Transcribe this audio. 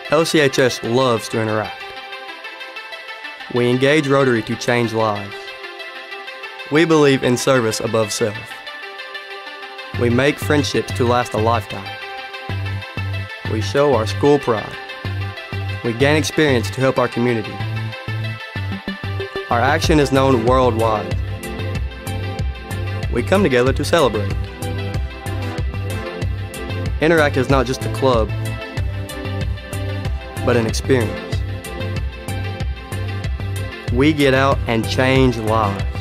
LCHS loves to interact. We engage Rotary to change lives. We believe in service above self. We make friendships to last a lifetime. We show our school pride. We gain experience to help our community. Our action is known worldwide. We come together to celebrate. Interact is not just a club, but an experience. We get out and change lives.